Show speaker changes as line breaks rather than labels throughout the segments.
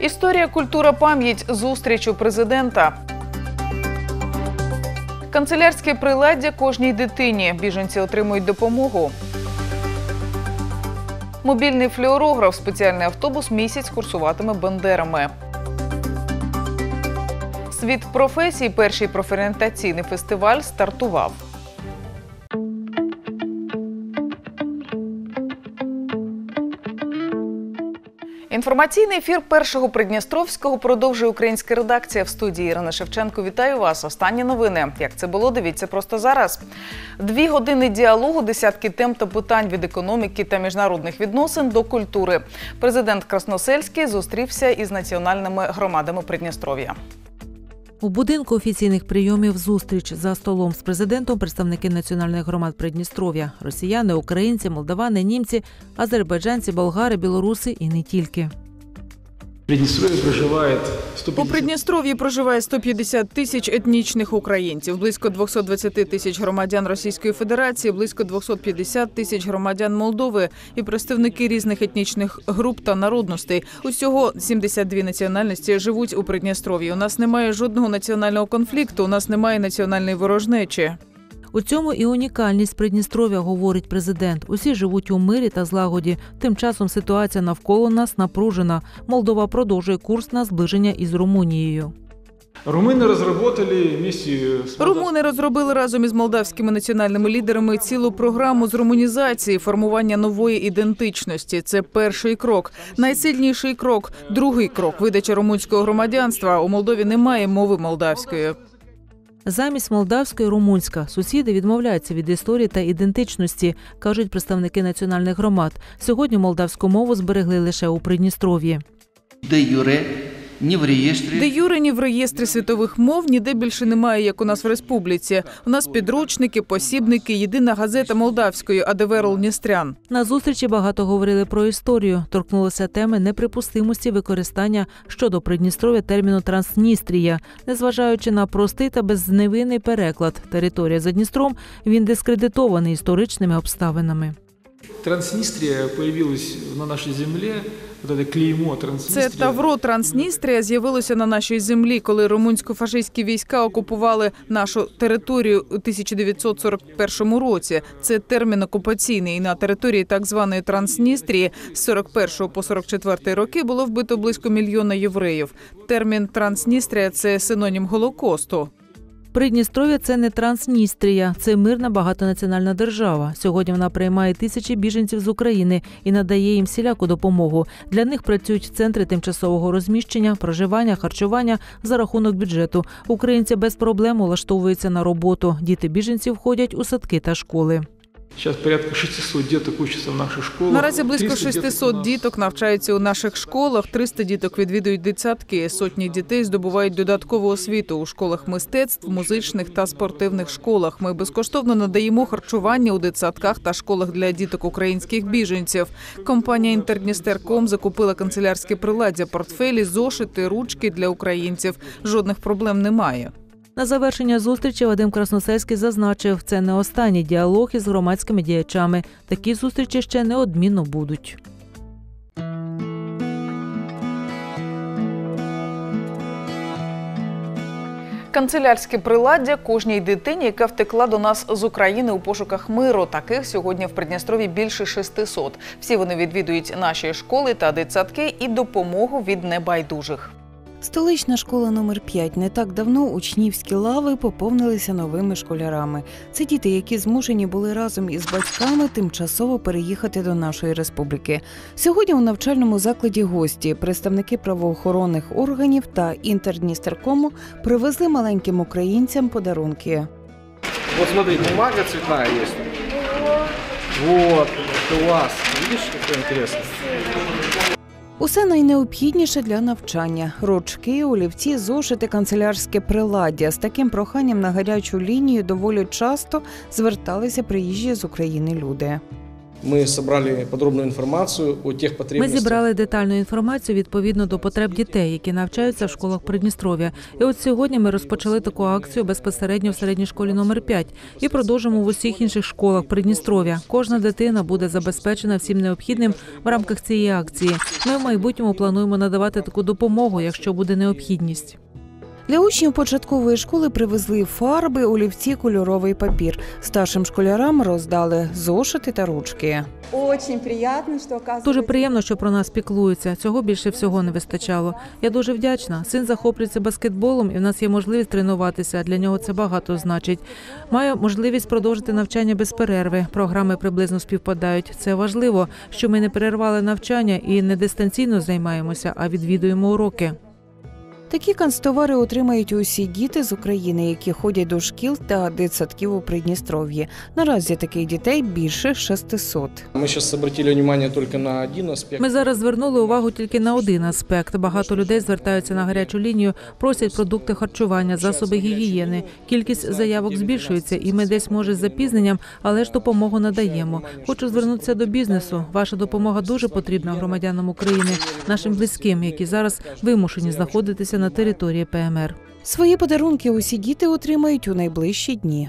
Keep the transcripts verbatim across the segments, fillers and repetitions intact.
Історія, культура, пам'ять. Зустріч у президента. Канцелярське приладдя кожній дитині. Біженці отримують допомогу. Мобільний флюорограф. Спеціальний автобус місяць курсуватиме бандерами. Світ професій. Перший профорієнтаційний фестиваль стартував. Інформаційний ефір Першого Придністровського продовжує українська редакція. В студії Ірина Шевченко. Вітаю вас. Останні новини. Як це було, дивіться просто зараз. Дві години діалогу, десятки тем та питань від економіки та міжнародних відносин до культури. Президент Красносельський зустрівся із національними громадами Придністров'я.
У будинку офіційних прийомів зустріч за столом з президентом представники національних громад Придністров'я – росіяни, українці, молдавани, німці, азербайджанці, болгари, білоруси і не тільки.
У Придністров'ї проживає сто п'ятдесят тисяч етнічних українців, близько двісті двадцять тисяч громадян Російської Федерації, близько двісті п'ятдесят тисяч громадян Молдови і представники різних етнічних груп та народностей. Усього сімдесят дві національності живуть у Придністров'ї. У нас немає жодного національного конфлікту, у нас немає національної ворожнечі.
У цьому і унікальність Придністров'я, говорить президент. Усі живуть у мирі та злагоді. Тим часом ситуація навколо нас напружена. Молдова продовжує курс на зближення із Румунією.
Румуни розробили місію.
Румуни розробили разом із молдавськими національними лідерами цілу програму з румунізації, формування нової ідентичності. Це перший крок. Найсильніший крок. Другий крок – видача румунського громадянства. У Молдові немає мови молдавської.
Замість молдавської – румунська. Сусіди відмовляються від історії та ідентичності, кажуть представники національних громад. Сьогодні молдавську мову зберегли лише у Придністров'ї.
Де юре, ні в реєстрі.
Де юре, ні в реєстрі світових мов ніде більше немає, як у нас в республіці. У нас підручники, посібники, єдина газета молдавською «Адеверл Дністрян».
На зустрічі багато говорили про історію. Торкнулися теми неприпустимості використання щодо Придністров'я терміну «Трансністрія». Незважаючи на простий та беззневинний переклад «територія за Дністром», він дискредитований історичними обставинами.
Трансністрія з'явилась на нашій землі. Це клеймо Трансністрія.
Це тавро Трансністрія з'явилося на нашій землі, коли румунсько-фашистські війська окупували нашу територію у тисяча дев'ятсот сорок першому році. Це термін окупаційний. І на території так званої Трансністрії з сорок першого по сорок четвертий роки було вбито близько мільйона євреїв. Термін Трансністрія – це синонім Голокосту.
Придністров'я – це не Трансністрія, це мирна багатонаціональна держава. Сьогодні вона приймає тисячі біженців з України і надає їм всіляку допомогу. Для них працюють центри тимчасового розміщення, проживання, харчування за рахунок бюджету. Українці без проблем влаштовуються на роботу. Діти біженців ходять у садки та школи.
Зараз порядка шістсот діток учаться в наших школах.
Наразі близько шістсот діток навчаються у наших школах, триста діток відвідують дитсадки, сотні дітей здобувають додаткову освіту у школах мистецтв, музичних та спортивних школах. Ми безкоштовно надаємо харчування у дитсадках та школах для діток українських біженців. Компанія «Інтердністерком» закупила канцелярське приладдя, портфелі, зошити, ручки для українців. Жодних проблем немає.
На завершення зустрічі Вадим Красносельський зазначив, це не останній діалог із громадськими діячами. Такі зустрічі ще неодмінно будуть.
Канцелярське приладдя кожній дитині, яка втекла до нас з України у пошуках миру. Таких сьогодні в Придністров'ї більше шестисот. Всі вони відвідують наші школи та дитсадки і допомогу від небайдужих.
Столична школа номер п'ять. Не так давно учнівські лави поповнилися новими школярами. Це діти, які змушені були разом із батьками тимчасово переїхати до нашої республіки. Сьогодні у навчальному закладі гості, представники правоохоронних органів та Інтердністеркому привезли маленьким українцям подарунки.
Вот смотри, бумага цветная есть. Вот, класс. Видишь, что интересно?
Усе найнеобхідніше для навчання – ручки, олівці, зошити, канцелярське приладдя. З таким проханням на гарячу лінію доволі часто зверталися приїжджі з України люди.
Ми зібрали подробну інформацію у тих
Ми
потребностях.
зібрали детальну інформацію відповідно до потреб дітей, які навчаються в школах Придністров'я. І от сьогодні ми розпочали таку акцію безпосередньо в середній школі номер п'ять і продовжимо в усіх інших школах Придністров'я. Кожна дитина буде забезпечена всім необхідним в рамках цієї акції. Ми в майбутньому плануємо надавати таку допомогу, якщо буде необхідність.
Для учнів початкової школи привезли фарби, олівці, кольоровий папір. Старшим школярам роздали зошити та ручки.
Дуже приємно, що про нас піклуються. Цього більше всього не вистачало. Я дуже вдячна. Син захоплюється баскетболом, і в нас є можливість тренуватися. Для нього це багато значить. Маю можливість продовжити навчання без перерви. Програми приблизно співпадають. Це важливо, що ми не перервали навчання і не дистанційно займаємося, а відвідуємо уроки.
Такі канцтовари отримають усі діти з України, які ходять до шкіл та дитсадків у Придністров'ї. Наразі таких дітей більше шестисот.
Ми зараз звернули увагу тільки на один аспект.
Ми зараз звернули увагу тільки на один аспект. Багато людей звертаються на гарячу лінію, просять продукти харчування, засоби гігієни. Кількість заявок збільшується, і ми десь, може, з запізненням, але ж допомогу надаємо. Хочу звернутися до бізнесу. Ваша допомога дуже потрібна громадянам України, нашим близьким, які зараз вимушені знаходитися на території ПМР.
Свої подарунки усі діти отримають у найближчі дні.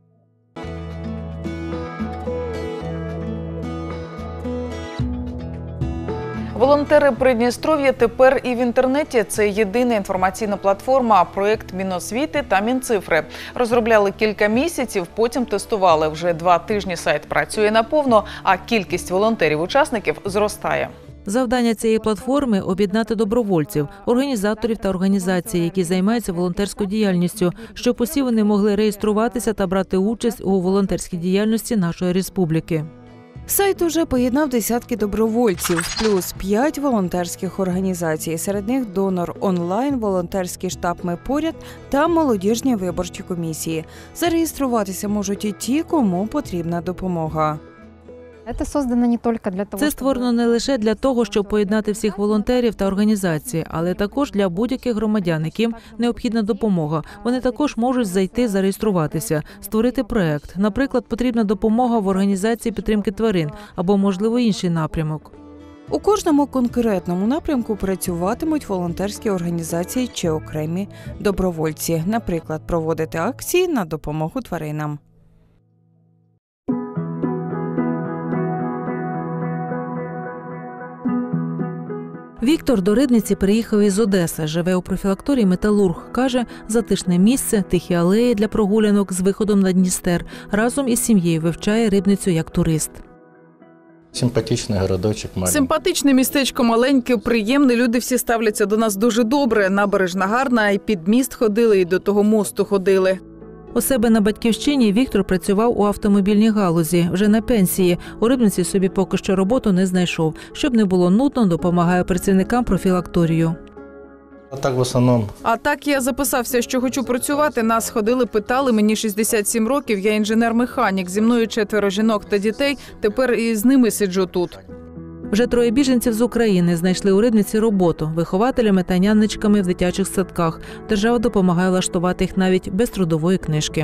Волонтери Придністров'я тепер і в інтернеті. Це єдина інформаційна платформа, проєкт Міносвіти та Мінцифри. Розробляли кілька місяців, потім тестували. Вже два тижні сайт працює наповно, а кількість волонтерів-учасників зростає.
Завдання цієї платформи – об'єднати добровольців, організаторів та організацій, які займаються волонтерською діяльністю, щоб усі вони могли реєструватися та брати участь у волонтерській діяльності нашої республіки.
Сайт уже поєднав десятки добровольців, плюс п'ять волонтерських організацій. Серед них донор онлайн, волонтерський штаб «Ми поряд» та молодіжні виборчі комісії. Зареєструватися можуть і ті, кому потрібна допомога.
Це створено не лише для того, щоб поєднати всіх волонтерів та організацій, але також для будь-яких громадян, яким необхідна допомога. Вони також можуть зайти, зареєструватися, створити проект. Наприклад, потрібна допомога в організації підтримки тварин або, можливо, інший напрямок.
У кожному конкретному напрямку працюватимуть волонтерські організації чи окремі добровольці. Наприклад, проводити акції на допомогу тваринам.
Віктор до Рибниці приїхав із Одеси, живе у профілакторії «Металург». Каже, затишне місце, тихі алеї для прогулянок з виходом на Дністер. Разом із сім'єю вивчає Рибницю як турист.
Симпатичний городочок маленький.
Симпатичне містечко, маленьке, приємне. Люди всі ставляться до нас дуже добре. Набережна гарна, і під міст ходили, і до того мосту ходили.
У себе на батьківщині Віктор працював у автомобільній галузі. Вже на пенсії. У Рибниці собі поки що роботу не знайшов. Щоб не було нудно, допомагає працівникам профілакторію.
А так в основному.
А так я записався, що хочу працювати. Нас ходили, питали. Мені шістдесят сім років, я інженер-механік. Зі мною четверо жінок та дітей. Тепер і з ними сиджу тут.
Вже троє біженців з України знайшли у Рибниці роботу – вихователями та нянечками в дитячих садках. Держава допомагає влаштувати їх навіть без трудової книжки.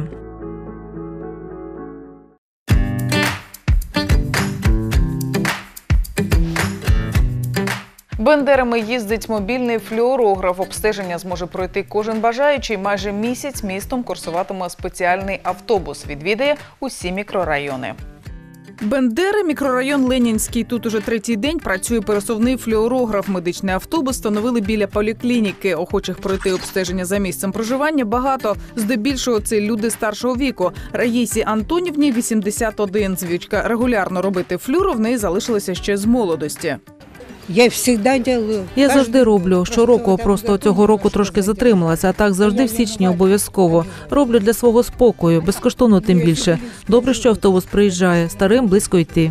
Бендерами їздить мобільний флюорограф. Обстеження зможе пройти кожен бажаючий. Майже місяць містом курсуватиме спеціальний автобус. Відвідає усі мікрорайони. Бендери, мікрорайон Ленінський. Тут уже третій день працює пересувний флюорограф. Медичний автобус встановили біля поліклініки. Охочих пройти обстеження за місцем проживання багато. Здебільшого це люди старшого віку. Раїсі Антонівні вісімдесят один. Звичка регулярно робити флюору в неї залишилася ще з молодості.
Я завжди роблю.
Я завжди роблю. Щороку, просто цього року трошки затрималася, а так завжди в січні обов'язково. Роблю для свого спокою, безкоштовно тим більше. Добре, що автобус приїжджає, старим близько йти.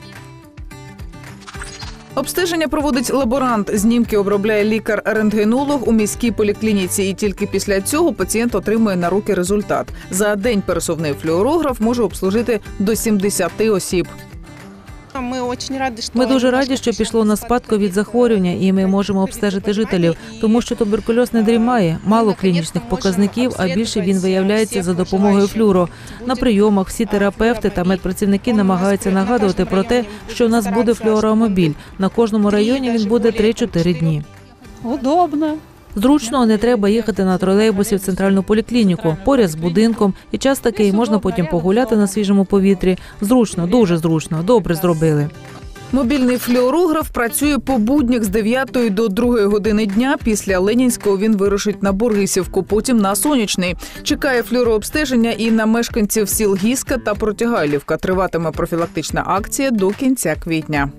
Обстеження проводить лаборант. Знімки обробляє лікар-рентгенолог у міській поліклініці. І тільки після цього пацієнт отримує на руки результат. За день пересувний флюорограф може обслужити до сімдесят осіб.
Ми дуже раді, що пішло на спад ковід-захворювання, і ми можемо обстежити жителів, тому що туберкульоз не дрімає, мало клінічних показників, а більше він виявляється за допомогою флюору. На прийомах всі терапевти та медпрацівники намагаються нагадувати про те, що у нас буде флюоромобіль. На кожному районі він буде три-чотири дні.
Удобно.
Зручно, не треба їхати на тролейбусі в центральну поліклініку, поряд з будинком. І час такий, можна потім погуляти на свіжому повітрі. Зручно, дуже зручно, добре зробили.
Мобільний флюорограф працює по буднях з дев'ятої до другої години дня. Після Ленінського він вирушить на Борисівку, потім на Сонячний. Чекає флюорообстеження і на мешканців сіл Гіска та Протягайлівка. Триватиме профілактична акція до кінця квітня.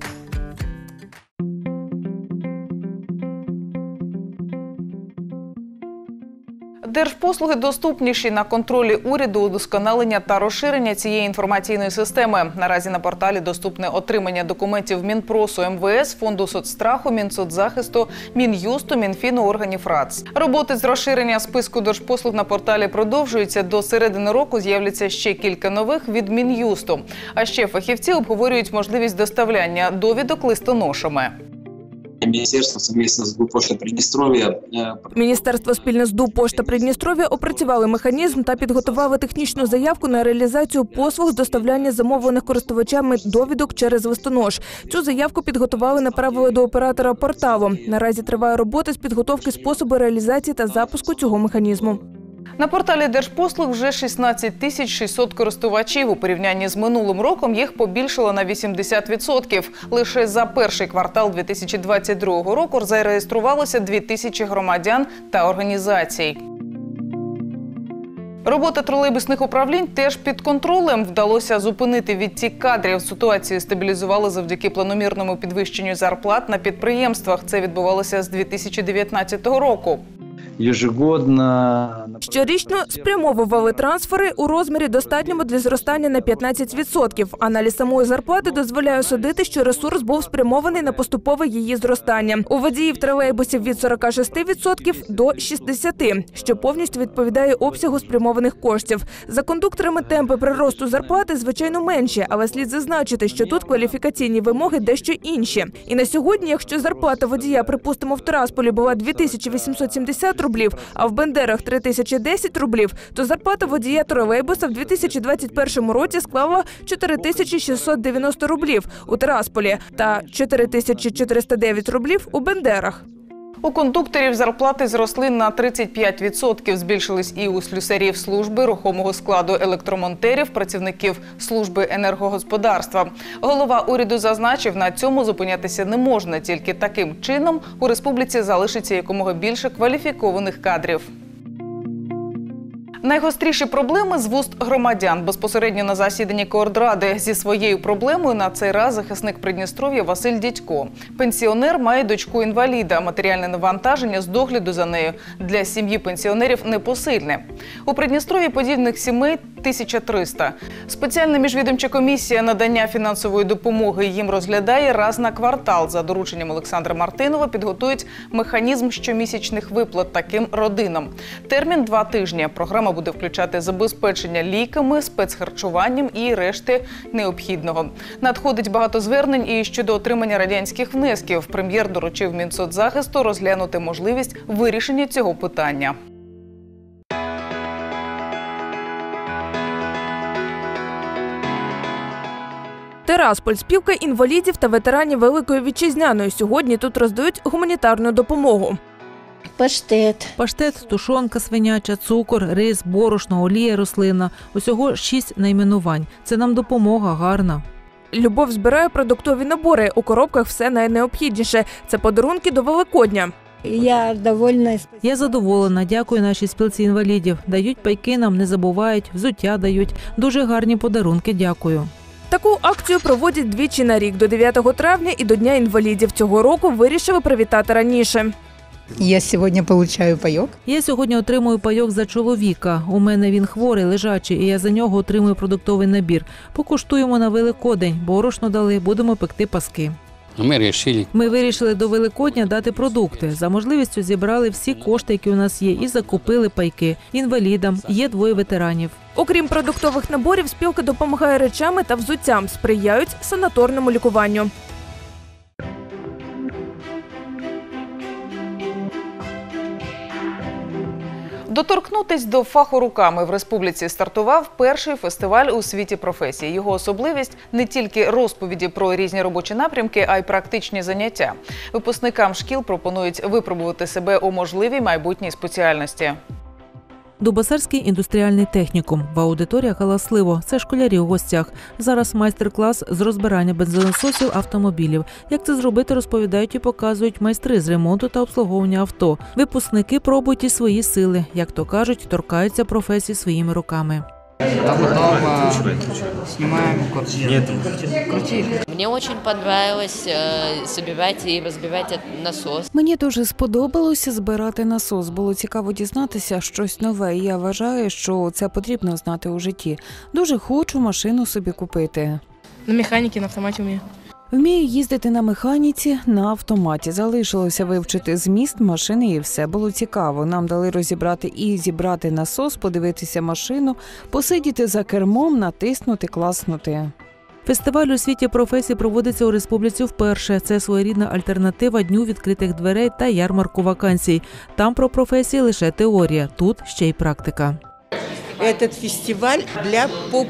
Держпослуги доступніші. На контролі уряду удосконалення та розширення цієї інформаційної системи. Наразі на порталі доступне отримання документів Мінпросу, ем ве ес, Фонду соцстраху, Мінсоцзахисту, Мін'юсту, Мінфіну, органів РАЦ. Роботи з розширення списку держпослуг на порталі продовжуються. До середини року з'являться ще кілька нових від Мін'юсту. А ще фахівці обговорюють можливість доставляння довідок листоношами.
Міністерство спільно з ДУ «Пошта Придністров'я».
Міністерство спільно з ДУ «Пошта Придністров'я» опрацювали механізм та підготували технічну заявку на реалізацію послуг з доставляння замовлених користувачами довідок через листонош. Цю заявку підготували, направили до оператора порталу. Наразі триває робота з підготовки способу реалізації та запуску цього механізму.
На порталі Держпослуг вже шістнадцять тисяч шістсот користувачів. У порівнянні з минулим роком їх побільшало на вісімдесят відсотків. Лише за перший квартал дві тисячі двадцять другого року зареєструвалося дві тисячі громадян та організацій. Робота тролейбусних управлінь теж під контролем. Вдалося зупинити відтік кадрів. Ситуацію стабілізували завдяки планомірному підвищенню зарплат на підприємствах. Це відбувалося з дві тисячі дев'ятнадцятого року.
Щорічно спрямовували трансфери у розмірі достатньому для зростання на п'ятнадцять відсотків. Аналіз самої зарплати дозволяє судити, що ресурс був спрямований на поступове її зростання. У водіїв тролейбусів від сорока шести відсотків до шістдесяти відсотків, що повністю відповідає обсягу спрямованих коштів. За кондукторами темпи приросту зарплати, звичайно, менші, але слід зазначити, що тут кваліфікаційні вимоги дещо інші. І на сьогодні, якщо зарплата водія, припустимо, в Тирасполі була дві тисячі вісімсот сімдесят рублів, а в Бендерах три тисячі десять рублів, то зарплата водія тролейбуса в дві тисячі двадцять першому році склала чотири тисячі шістсот дев'яносто рублів у Тирасполі та чотири тисячі чотириста дев'ять рублів у Бендерах.
У кондукторів зарплати зросли на тридцять п'ять відсотків. Збільшились і у слюсарів служби рухомого складу, електромонтерів, працівників служби енергогосподарства. Голова уряду зазначив, на цьому зупинятися не можна. Тільки таким чином у республіці залишиться якомога більше кваліфікованих кадрів. Найгостріші проблеми з вуст громадян. Безпосередньо на засіданні Коордради зі своєю проблемою на цей раз захисник Придністров'я Василь Дідько. Пенсіонер має дочку-інваліда. Матеріальне навантаження з догляду за нею для сім'ї пенсіонерів непосильне. У Придністров'ї подібних сімей тисяча триста. Спеціальна міжвідомча комісія надання фінансової допомоги їм розглядає раз на квартал. За дорученням Олександра Мартинова підготують механізм щомісячних виплат таким родинам. Термін – два тижні. Програма буде включати забезпечення ліками, спецхарчуванням і решти необхідного. Надходить багато звернень і щодо отримання радянських внесків. Прем'єр доручив Мінсоцзахисту розглянути можливість вирішення цього питання.
Тирасполь – спілка інвалідів та ветеранів Великої Вітчизняної. Сьогодні тут роздають гуманітарну допомогу.
Паштет.
Паштет, тушонка свиняча, цукор, рис, борошно, олія рослинна. Усього шість найменувань. Це нам допомога гарна.
Любов збирає продуктові набори. У коробках все найнеобхідніше. Це подарунки до Великодня.
Я довольна.
Я задоволена. Дякую нашій спілці інвалідів. Дають пайки нам, не забувають, взуття дають. Дуже гарні подарунки, дякую.
Таку акцію проводять двічі на рік – до дев'ятого травня і до Дня інвалідів. Цього року вирішили привітати раніше.
Я сьогодні отримую пайок.
Я сьогодні отримую пайок за чоловіка. У мене він хворий, лежачий, і я за нього отримую продуктовий набір. Покуштуємо на Великодень. Борошно дали, будемо пекти паски.
Ми вирішили.
Ми вирішили до Великодня дати продукти. За можливістю зібрали всі кошти, які у нас є, і закупили пайки. Інвалідам, є двоє ветеранів.
Окрім продуктових наборів, спілка допомагає речами та взуттям, сприяють санаторному лікуванню.
Доторкнутись до фаху руками в республіці стартував перший фестиваль у світі професій. Його особливість – не тільки розповіді про різні робочі напрямки, а й практичні заняття. Випускникам шкіл пропонують випробувати себе у можливій майбутній спеціальності.
Дубосарський індустріальний технікум. В аудиторіях галасливо. Це школярі у гостях. Зараз майстер-клас з розбирання бензонасосів автомобілів. Як це зробити, розповідають і показують майстри з ремонту та обслуговування авто. Випускники пробують і свої сили. Як то кажуть, торкаються професії своїми руками.
А потом снимаем крутить.
Мне очень понравилось э, собирать и разбирать насос.
Мені дуже сподобалося збирати насос. Було цікаво дізнатися щось нове. І я вважаю, що це потрібно знати у житті. Дуже хочу машину собі купити.
На механіки, на автоматі вмію.
Вмію їздити на механіці, на автоматі. Залишилося вивчити зміст машини і все. Було цікаво. Нам дали розібрати і зібрати насос, подивитися машину, посидіти за кермом, натиснути, класнути.
Фестиваль у світі професій проводиться у республіці вперше. Це своєрідна альтернатива Дню відкритих дверей та ярмарку вакансій. Там про професії лише теорія, тут ще й практика.
Этот фестиваль для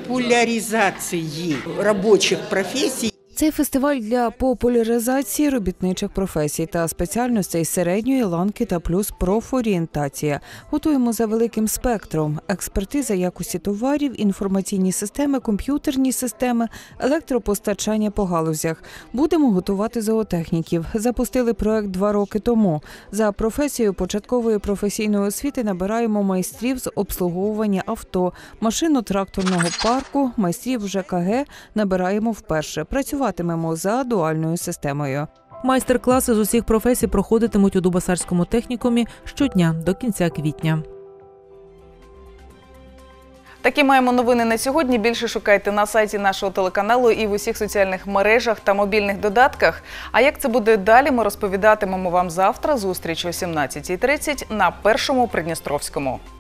популяризації робочих професій.
Цей фестиваль для популяризації робітничих професій та спеціальностей середньої ланки та плюс профорієнтація. Готуємо за великим спектром. Експертиза якості товарів, інформаційні системи, комп'ютерні системи, електропостачання по галузях. Будемо готувати зоотехніків. Запустили проект два роки тому. За професією початкової професійної освіти набираємо майстрів з обслуговування авто, машино-тракторного парку, майстрів ЖКГ набираємо вперше. Працювати Працюватимемо за дуальною системою.
Майстер-класи з усіх професій проходитимуть у Дубосарському технікумі щодня до кінця квітня.
Такі маємо новини на сьогодні. Більше шукайте на сайті нашого телеканалу і в усіх соціальних мережах та мобільних додатках. А як це буде далі, ми розповідатимемо вам завтра. Зустріч о сімнадцятій тридцять на Першому Придністровському.